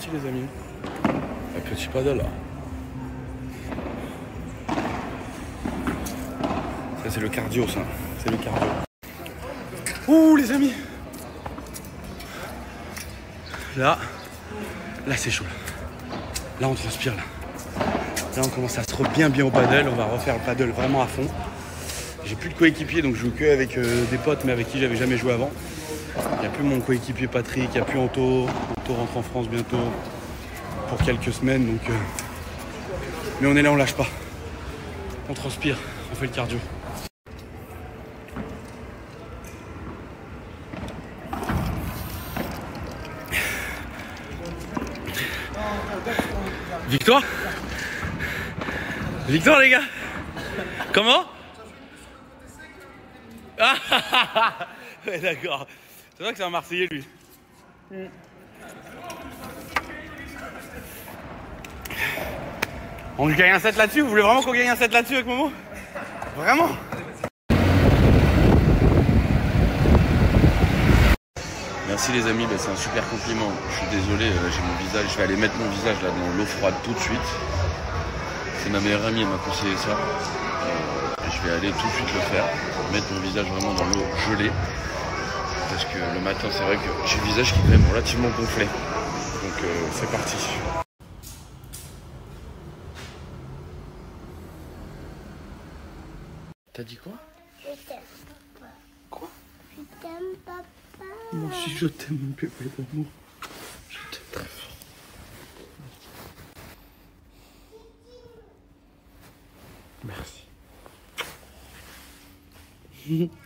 parti les amis. Un petit paddle là. Ça c'est le cardio ça. C'est le cardio. Ouh les amis. Là c'est chaud. Là on transpire là. Là on commence à se bien au paddle. On va refaire le paddle vraiment à fond. J'ai plus de coéquipier donc je joue que avec des potes mais avec qui j'avais jamais joué avant. Il n'y a plus mon coéquipier Patrick, il n'y a plus Anto. Anto rentre en France bientôt pour quelques semaines donc. Mais on est là, on lâche pas. On transpire, on fait le cardio. Victoire? Victoire les gars? Comment? Ah ouais d'accord. C'est vrai que c'est un Marseillais lui. On gagne un set là-dessus? Vous voulez vraiment qu'on gagne un set là-dessus avec Momo? Vraiment? Merci les amis, c'est un super compliment. Je suis désolé, j'ai mon visage, je vais aller mettre mon visage là dans l'eau froide tout de suite. C'est ma meilleure amie, elle m'a conseillé ça. Je vais aller tout de suite le faire, mettre mon visage vraiment dans l'eau gelée. Parce que le matin, c'est vrai que j'ai le visage qui est quand même relativement gonflé. Donc c'est parti. T'as dit quoi? Je t'aime, papa. Quoi? Je t'aime, papa. Moi aussi je t'aime mon bébé d'amour. Je t'aime très fort. Merci.